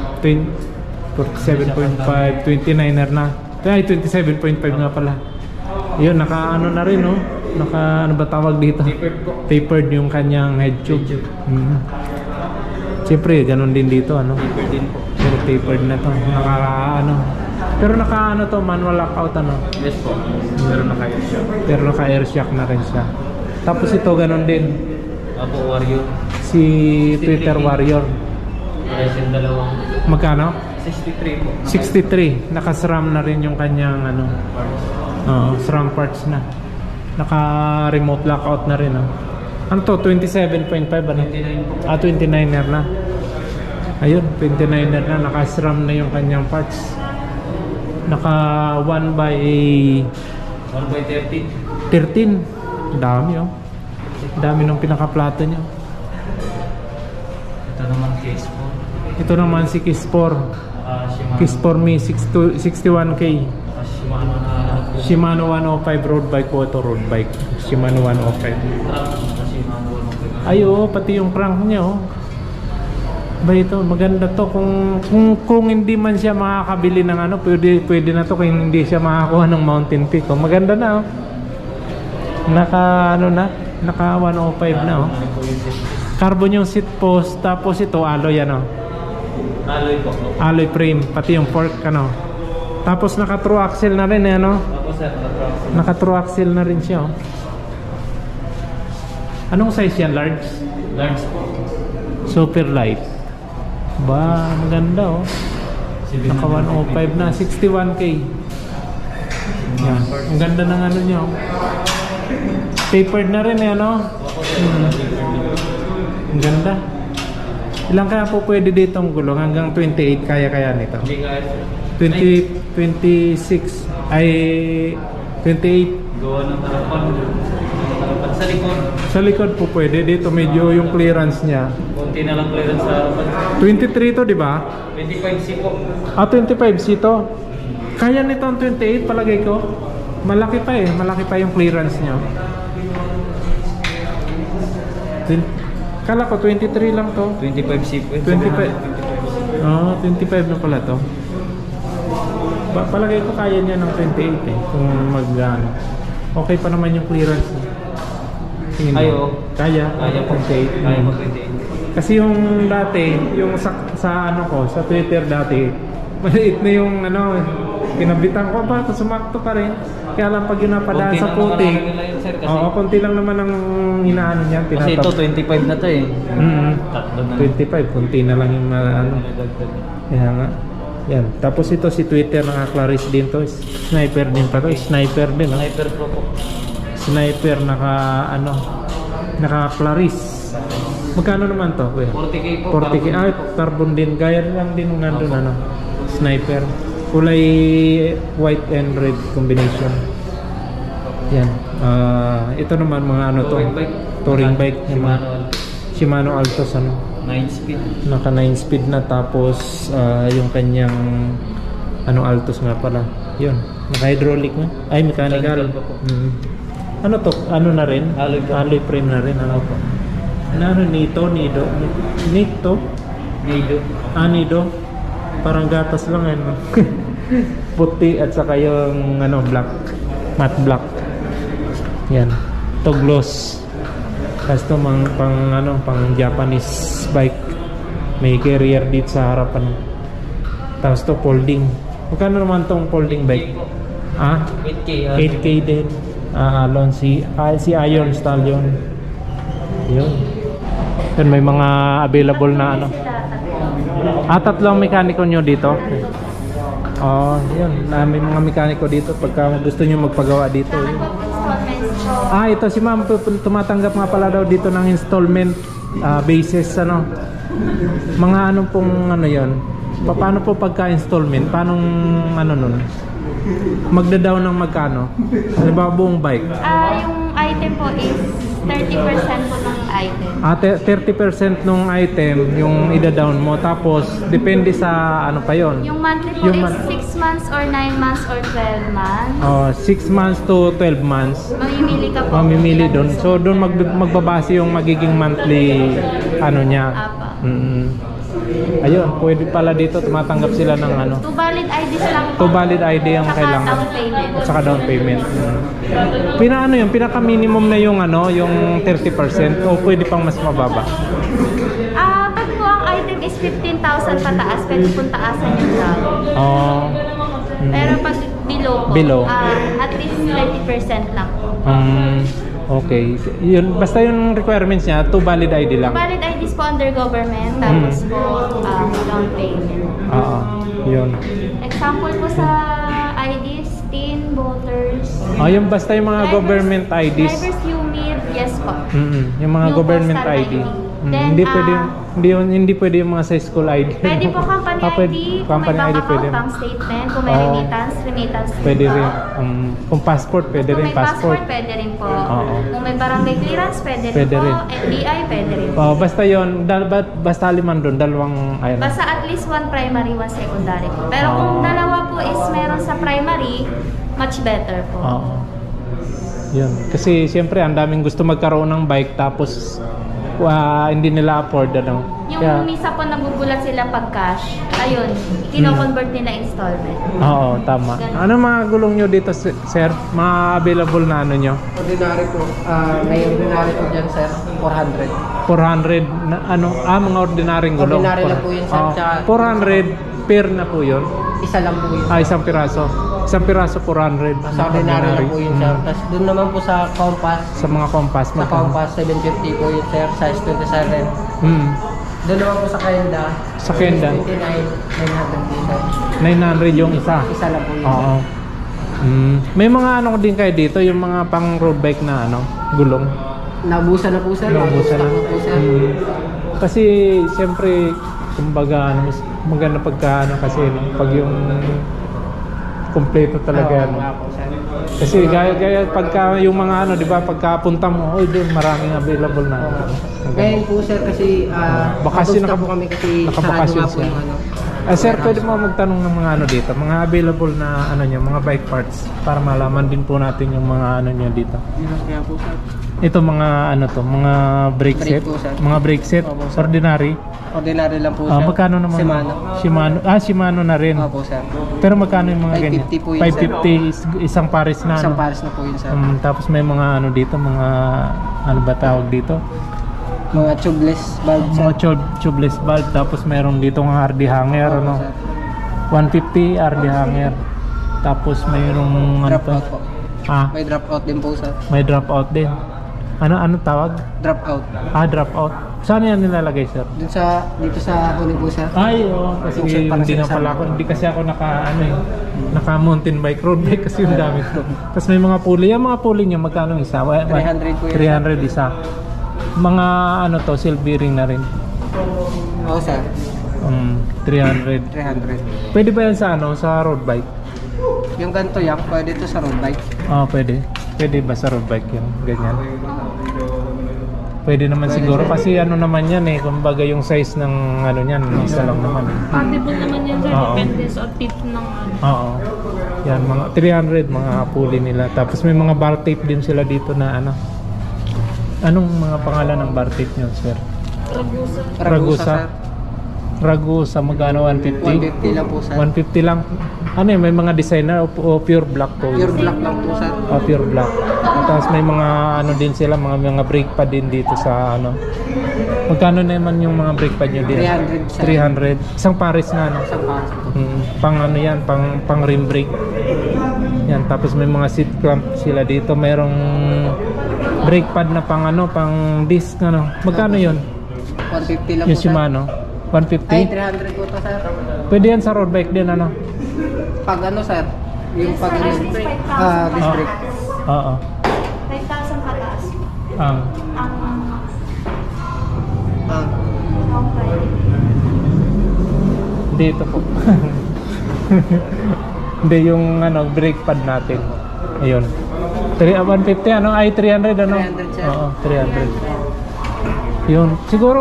47.5, 29er na. Ay, 27.5 nga pala. Yun, naka na rin, no? Naka, ano ba tawag dito? Tapered po. Tapered yung kanyang head tube. Siyempre, ganun din dito, ano? Tapered din po. Pero tapered na to. Pero naka, to, manual lockout, ano? Yes po. Pero naka-air shock. Pero naka-air shock na rin siya. Tapos ito, ganun din. Opo, Warrior. Si Twitter Warrior. Yes, yung dalawang. Magkano? 63 po. 63. Naka-SRAM na rin yung kanyang, SRAM parts na. Naka-remote lockout na rin, Ano to? 27.5 ano? 29 po. 29er na. Ayun, 29er na. Naka-SRAM na yung kanyang parts. Naka 1/13. Dami oh. Dami ng pinaka-plato niya. Ito naman case po. Ito naman si Kiss 4. Shimano. Kiss 4 Me 61K. Shimano na Shimano 105 road bike, auto road bike. Shimano 105. Shimano. Ay oo, pati yung crank niya oh. Ba ito, maganda to kung hindi man siya makakabili ng ano, pwede na to kung hindi siya makakuha ng Mountain Peak. Oh, maganda na oh. Naka 105 na oh. Carbon yung seat post, tapos ito alloy ano. Alloy po. Alloy frame, pati yung fork ano. Tapos naka true axle na rin eh ano. Tapos sir, Naka true axle na rin siya oh. Anong size yan? Large? large po. Super light. Ba, maganda oh. Naka 105 na, 61K. Yan. Ang ganda ng ano niya oh. Tapered na rin eh ano. Ang ganda. Ilang kaya po pwede dito ang gulong? Hanggang 28 kaya nito. Hindi kaya sir. 26 ay 28. Gawa ng tarapan. Sa likod. Sa likod po pwede. Dito medyo yung clearance niya. Konti na lang clearance sa harapan. 23 to di ba? 25C po. 25 to. Kaya nito ang 28 palagay ko. Malaki pa eh. Malaki pa yung clearance niya. Kala ko 23 lang to. 25C po. 25. Oh, 25 na pala to. Palagay ko kaya niya ng 28 eh. Kung mag-ano. Okay pa naman yung clearance niya. Tingin mo. Ayo. Kaya. Kaya po. 28. Kaya po 28. Kasi yung dati, yung sa ano ko, sa Twitter dati, maliit na yung ano, kinabitan ko ba, sumakto pa rin. Kaya lang pag ginapadaan sa putik, oo, konti lang naman ang inaano niya. Kasi ito 25 na to eh. Tatlo na. 25, konti na lang yung ano. Kaya nga. Yan. Tapos ito si Twitter naka-Claris din to. Sniper din pa to. Sniper din. Oh. Sniper Pro po. Sniper naka-Claris. Magkano naman to? 40K po. 40K. Ah, carbon din. Gaya lang din nung nandun ano. Sniper. Kulay white and red combination. Yan. Ito naman mga ano to. Touring bike. Shimano Altos ano. 9 speed. Naka 9 speed na, tapos yung kanyang ano Altos nga pala. Yun. Naka hydraulic na. Ay mechanical. Ano to? Ano na rin? Alloy frame na rin. Ano po? Ano nito? Nido? Nido? Parang gatas lang ano. Puti at saka yung ano black. Matte black. Yan. To gloss. Tapos pang Japanese bike. May carrier dito sa harapan. Tapos to folding. Magkano naman tong folding bike? 8K. 8K din. Alon si Iron Stallion. Yun. Then may mga available na ano. Tatlong mekaniko nyo dito. Yun. May mga mekaniko dito pagka gusto nyo magpagawa dito. Yun. Ito si ma'am tumatanggap nga pala daw dito ng installment basis ano. Mga ano pong ano 'yon. Paano po pagka installment? Paano ano nun? Magda-down ng magkano? Halimbawa buong bike. Yung item po is 30% po ng item. 30% nung item yung ida-down mo, tapos depende sa ano pa yon. Yung monthly po is 6 months or 9 months or 12 months. 6 months to 12 months. Mamimili ka po. Mamimili doon. So doon magbabase yung magiging monthly ano niya. Apa. Ayun, pwede pala dito tumatanggap sila ng ano. 2 valid IDs lang po. 2 valid ID ang kailangan. Down payment. At saka down payment. Pinaka minimum na yung ano, yung 30% o pwede pang mas mababa. Pag po ang item is 15,000 pataas, pwede pong taasan yung down. Pero pag below po, at least 30% lang po. Okay. Yun, basta yung requirements niya, 2 valid ID lang. Valid IDs po under government, tapos po down payment. Yun. Example po sa IDs, TIN, voters. Yung basta yung mga government IDs. Driver's UMID, yes po. Yung mga Yung government postal ID. Then, Hindi pwede yung mga sa school ID. pwede po company ID, kung may company bank ID account, pwede. bank statement, kung may Oo. remittance Pwede po. rin. Kung passport, pwede Kung rin may passport, pwede rin po. Oo. Kung may barangay clearance, pwede rin Pwede po. rin. NBI, pwede rin po. Basta yon, basta liman doon, dalawang ayun. Basta at least one primary, one secondary po. Pero kung dalawa po is meron sa primary, much better po. Oo. Yun. Kasi siyempre ang daming gusto magkaroon ng bike tapos hindi nila afford ano. Yung misa po nagugulat sila pag cash, ayun, kino-convert nila installment. Oo, tama. Ganun. Ano mga gulong nyo dito, sir? Mga available na ano nyo? Ordinary po. May ordinary po dyan, sir. 400. 400 na ano? Mga ordinaryong gulong. Ordinary lang po yun, sir. Oo. Tsaka- 400 pair na po yun. Isa lang po yun. Isang piraso. Isang piraso 400. Sa ordinary lang po yun, sir. Tapos doon naman po sa Compass. Sa mga compass. Sa Compass, 750 po yun, sir. Size 27. Doon naman po sa Kenda. Sa Kenda. 29, 900 po, sir. 900 yung isa. Isa lang po yun. Oo. May mga ano din kayo dito, yung mga pang road bike na ano, gulong. Naubusan na po, sir. Naubusan na. Stock po, sir. Kasi siyempre, kumbaga ano, mas maganda pagka ano kasi no, pag yung kompleto talaga Oo, ano. nga po, sir. Kasi gaya pagka yung mga ano, 'di ba, pagka punta mo, oy doon maraming available na. Ngayon po, sir, kasi Bakasyon na po kami kasi sarado nakabakasyon nga po siya. yung ano. Sir, pwede mo magtanong ng mga ano dito, mga available na ano nyo, mga bike parts para malaman din po natin yung mga ano nyo dito. Kaya po, sir. Ito mga ano to, mga brake Brake set, po, sir. mga brake set, Opo, sir. ordinary. Ordinary lang po, sir. Magkano naman? Shimano. Shimano na rin. Opo, sir. Pero magkano yung mga ganyan? 550 po yun, sir. 550 isang pares na. Isang ano? pares na po yun, sir. Tapos may mga ano dito, mga ano ba tawag dito? Mga tubeless valve, sir. Mga tubeless valve. Tapos meron dito ng RD hanger, Opo, ano? sir. 150 RD hanger. Tapos mayroong ano Drop to? out po. May drop out din po, sir. May drop out din. Ano tawag? Drop out. Drop out. Saan yan nilalagay, sir? Dito sa huli po, sir. Ay, oo. Kasi Yung set para hindi na sa pala kasama. ako. Hindi kasi ako naka mountain bike, road bike kasi yung dami ko. Tapos may mga pulley. Yung mga pulley nyo, magkano isa? 300 po yun. 300 isa. Mga ano to, silk bearing na rin. Oo, sir. 300. 300. Pwede ba yan sa ano, sa road bike? Yung ganito yan, pwede ito sa road bike. Pwede. Pwede ba sa road bike yan? Ganyan. Pwede naman siguro kasi ano naman yan kumbaga yung size ng ano niyan, isa lang naman. Compatible naman yan, sir. Oo. Depende sa tip ng ano. Oo. Yan, mga 300 mga pulley nila. Tapos may mga bar tape din sila dito na ano. Anong mga pangalan ng bar tape nyo, sir? Ragusa. Ragusa. sir. Ragusa, magkano? 150? 150 lang po, sir. 150 lang. Ano may mga designer o pure black po? Pure black lang po, sir. Pure black. Tapos may mga ano din sila, mga brake pad din dito sa ano. Magkano naman yung mga brake pad nyo dito? 300, sir. 300. Isang pares na ano. Isang pares po. Pang ano yan, pang rim brake. Yan, tapos may mga seat clamp sila dito. Merong brake pad na pang ano, pang disc ano. Magkano 'yon? 150 lang Yung po, sir. Shimano. 150? Ay, 300 po ito, sir. Pwede yan sa road bike din ano. Pag ano, sir? Yung pag ano? Disc brake. Disc brake. Oo. 5,000 pataas. Ang Ang private. dito po. Hindi yung ano, brake pad natin. Ayun. 150 ano? Ay 300 ano? 300, sir. Oo, 300. Yun. Siguro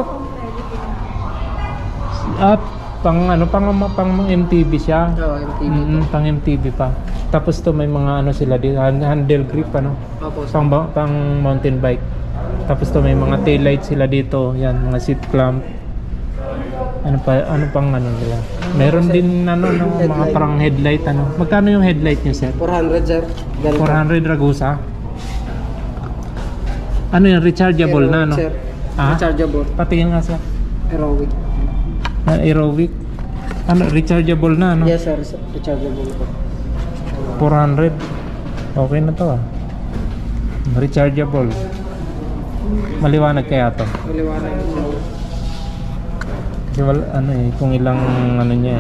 pang ano pang MTB siya. Oo, MTB po. Pang MTB pa. Tapos to may mga ano sila dito, handle grip ano. Opo, sir. Pang mountain bike. Tapos to may mga tail light sila dito, yan mga seat clamp. Ano pang ano nila. Meron din ano no, mga parang headlight ano. Magkano yung headlight niyo, sir? 400, sir. Ganito. 400 Ragusa. Ano yung rechargeable na no? Sir. Rechargeable. Patingin nga sir. Aerobic. Aerobic. Ano rechargeable na no? Yes, sir. Rechargeable po. 400. Okay na to ah. Rechargeable. Maliwanag kaya to. Maliwanag po, sir. Kasi ano kung ilang ano niya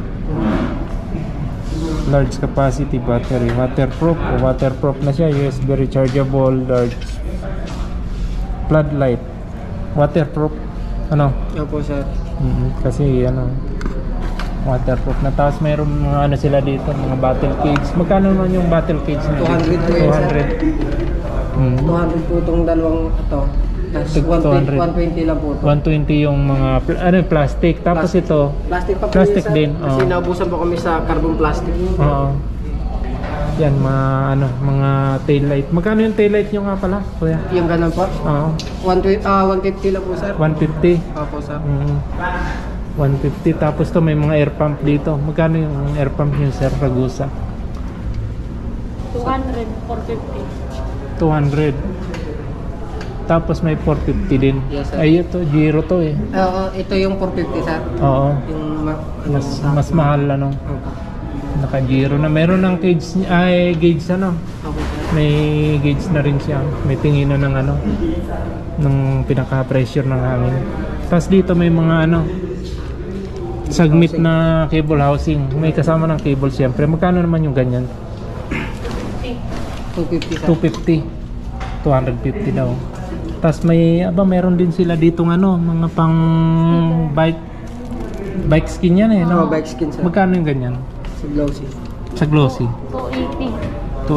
large capacity battery, waterproof na siya, USB rechargeable, large floodlight. Waterproof. Ano? Opo sir. Kasi ano, waterproof na. Tapos mayroon mga ano sila dito, mga battle cage. Magkano naman yung battle cage na? 200 po yun, sir. 200. 200 po itong dalawang ito. Tapos 200. 120 lang po ito. 120 yung mga ano, plastic. Tapos Plastic. ito, Plastic pa po Plastic yun, sir. din, Kasi oo. naubusan po kami sa carbon plastic. oo. Yan, mga tail light. Magkano yung tail light nyo nga pala, kuya? Yung ganun po. Oo. 150 lang po sir. 150. Opo sir. 150. Tapos to may mga air pump dito. Magkano yung air pump nyo, sir, Ragusa? 200, 450. 200. Tapos may 450 din. Yes, sir. Ay, ito, Giro to eh. Ito yung 450 sir. Oo. Yung Mas mahal ano. Opo. Naka-Giro na. Meron ng gauge, gauge ano. Opo sir. May gauge na rin siya. May tingin ng ano, ng pinaka-pressure ng hangin. Tapos dito may mga ano, sagmit na cable housing. May kasama ng cable siyempre. Magkano naman yung ganyan? 250 sir. 250. 250 daw. Tapos meron din sila ditong ano, mga pang bike skin yan eh, no? Oo, bike skin sir. Magkano yung ganyan? Sa glossy. Sa glossy? 280.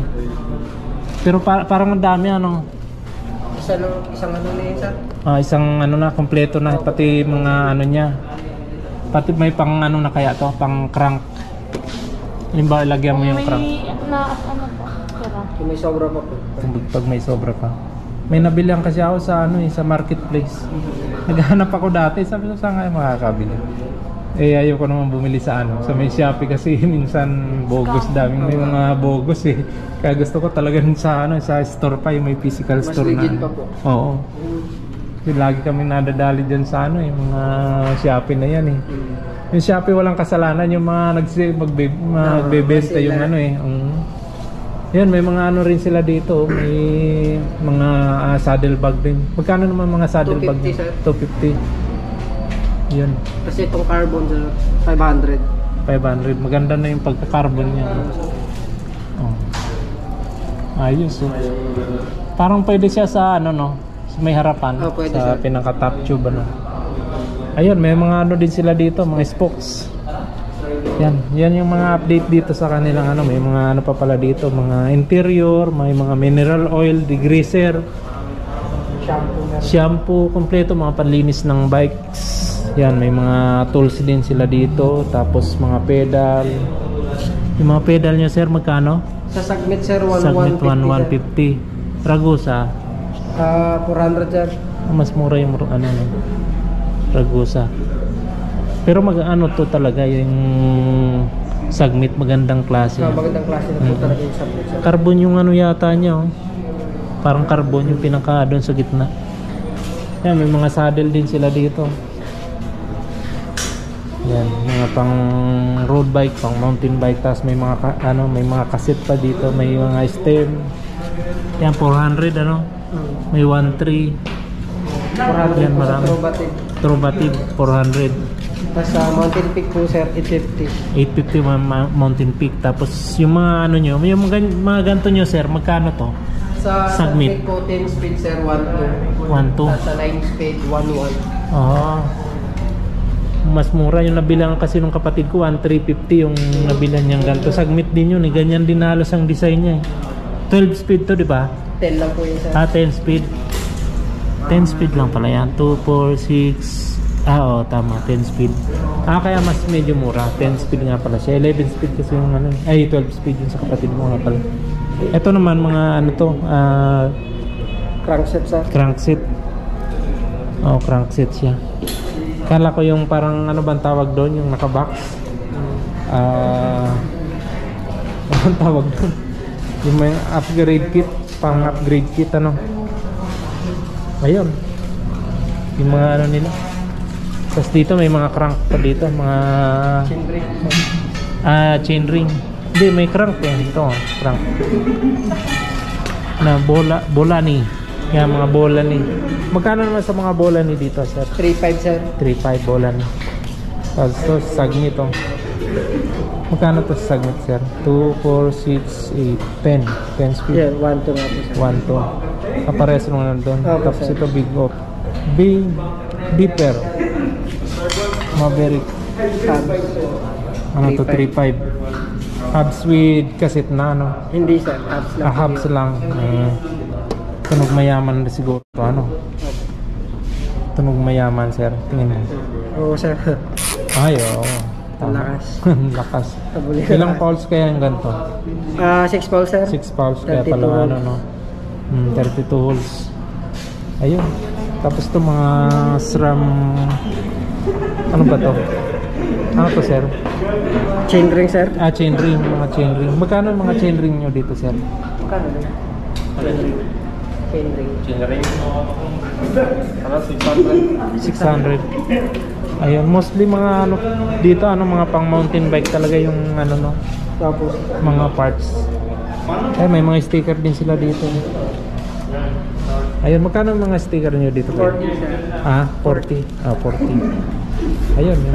280. Pero parang ang dami ano. Isang ano na yun sir? Isang ano na, kompleto na. Pati mga ano niya. Pati may pang ano na kaya to, pang crank. Halimbawa, ilagyan mo yung crank. Ano pa? Tira. Kung may sobra pa po. Pag may sobra pa. May nabilang kasi ako sa ano sa marketplace. Naghahanap ako dati, sabi ko saan nga makakabili. Ayoko naman bumili sa ano, sa may Shopee kasi minsan bogus, daming may mga bogus eh. Kaya gusto ko talaga sa ano, sa store pa, yung may physical Mas store na. legit pa po. Oo. Kasi lagi kami nadadali diyan sa ano, yung mga Shopee na yan eh. Yung Shopee walang kasalanan, yung mga magbebenta yung ano eh. Yan, may mga ano rin sila dito. May mga saddle bag din. Magkano naman mga saddle bag? 250 sir. 250. Yun. Kasi itong carbon sir, 500. 500. Maganda na yung pagka-carbon niya. Oh. Ayos oh. Parang pwede siya sa ano no, sa may harapan. Oh, pwede, sa sir. pinaka-top tube ano. Ayun, may mga ano din sila dito, mga spokes. Yan yung mga update dito sa kanilang ano, may mga ano pa pala dito, mga interior, may mga mineral oil, degreaser, shampoo, kompleto, mga panlinis ng bikes. Yan, may mga tools din sila dito, tapos mga pedal. Yung mga pedal nyo sir, magkano? Sa Sagmit sir, Sagmit 150. 150 Ragusa, 400 sir. mas mura yung ano, Ragusa. Pero ano to talaga yung Sagmit, magandang klase. Magandang klase na po talaga yung Sagmit sir. Carbon yung ano yata niya oh. Parang carbon yung pinaka doon sa gitna. Yan, may mga saddle din sila dito. Yan, mga pang road bike, pang mountain bike, tapos may mga may mga cassette pa dito, may mga stem. Yan 400 ano. May 13. 400 Yan, po sa marami. Trobative. Trobative 400. Tapos sa Mountain Peak po sir, 850. 850 Mountain Peak. Tapos yung mga ano nyo, yung mga ganito nyo sir, magkano to? Sa Sagmit. Sagmit po, 10 speed sir, 1.2. 1.2. Sa 9 speed, 1.1. Oo. Mas mura yung nabilang kasi nung kapatid ko, 1,350 yung nabilan niyang ganito. Sagmit din yun eh, ganyan din halos ang design niya eh. 12 speed to, di ba? 10 lang po yun sir. 10 speed. 10 speed lang pala yan. 2, 4, 6. Oo, tama. 10 speed. Kaya mas medyo mura. 10 speed nga pala siya. 11 speed kasi yung ano. Ay, 12 speed yun sa kapatid mo nga pala. Ito naman mga ano to. Crankset sir. Crankset. Oh, crankset siya. Kala ko yung parang ano bang tawag doon, yung naka-box. Anong tawag doon? Yung may upgrade kit, pang upgrade kit ano. Ayun. Yung mga ano nila. Tapos dito may mga crank pa dito, mga chain ring. Hindi, may crank eh. Ito, crank. Na bola ni. Yan, mga bola ni. Magkano naman sa mga bola ni dito, sir? 3.5 sir. 3.5 bola ni. Tapos ito, Sagmit to. Magkano to sa Sagmit, sir? 2, 4, 6, 8, 10. 10 speed. Yeah, 1.2 nga po sir. 1, 2. Kapares nung nandun. Opo, Tapos sir. ito Big Op. Beeper. Maverick. Ano to, 3.5. Hubs with cassette na ano. Hindi sir, hubs lang. Hubs lang. Tunog mayaman na siguro to, ano. Tunog mayaman sir. Tingin mo. Oo sir. Ay, oo. Ang lakas. Ang lakas. Ilang pulse kaya yung ganito? 6 pulse sir. 6 pulse kaya 32 pala holes. ano no. 32 holes. Ayun. Tapos to mga SRAM. Ano ba to? Ano to sir? Chain ring sir. Chain ring, mga chain ring. Magkano yung mga chain ring nyo dito sir? Magkano din? Chain ring. Chain ring. 600. Ayun, mostly mga ano dito ano mga pang mountain bike talaga yung ano no, Tapos, mga parts. May mga sticker din sila dito. Ayun, magkano yung mga sticker nyo dito? 40 sir. 40. 40. Ayun, yung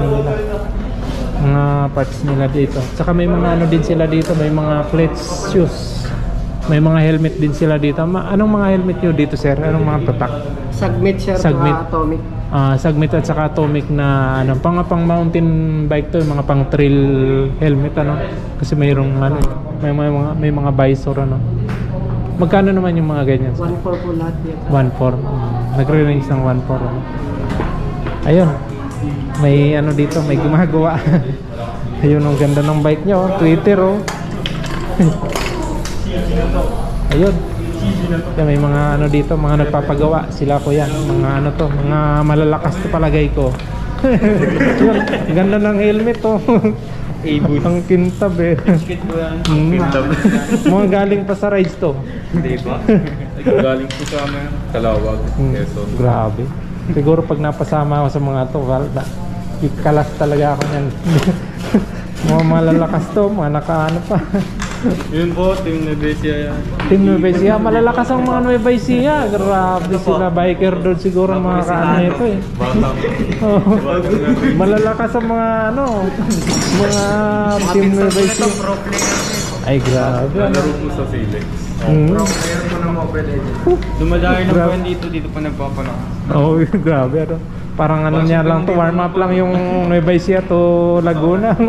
mga parts nila dito. Tsaka may mga ano din sila dito, may mga plates, shoes. May mga helmet din sila dito. Anong mga helmet nyo dito sir? Anong mga tatak? Submit sir, Submit. Atomic. Sagmit at saka atomic na ano, pang mountain bike to, yung mga pang trail helmet ano. Kasi mayroong ano, may mga visor ano. Magkano naman yung mga ganyan? 1.4 po lahat yan. 1.4. Nagre-range ng 1.4 ano. Ayun. May ano dito, may gumagawa. Ayun, ang ganda ng bike niya oh. Twitter oh. Ayun. May mga ano dito, mga nagpapagawa sila ko yan. Mga ano to, mga malalakas to palagay ko. Yun, ganda ng helmet oh. Ang kintab eh. Mga galing pa sa rides to. Hindi ba? Galing po sa amin. Kalawag. Quezon. Grabe. Siguro pag napasama ako sa mga to, ikalas talaga ako yan. Mga malalakas to, mga nakaano pa. Yun po, Team Nevesia yan. Team Nueva Ecija, malalakas ang mga Nueva Ecija. Grabe sila, biker doon siguro mga kaano ito eh. Oo. Malalakas ang mga ano, mga Team Nueva Ecija. Ay grabe. Nalaro po sa Felix. Player ko ng Mobile Legends. Dumadaan na Grabe. po yan dito pa nagpapalakas. Oo, grabe ano. Parang ano niya lang to, warm up lang yung Nueva Ecija to Laguna.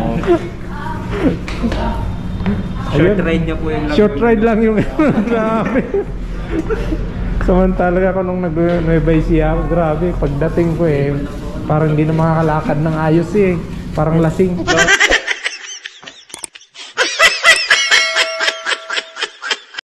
Short ride niya po yung Short ride lang yung grabe. Samantala ako nung nag-Nueva Ecija, grabe, pagdating ko eh, parang hindi na makakalakad ng ayos eh. Parang lasing.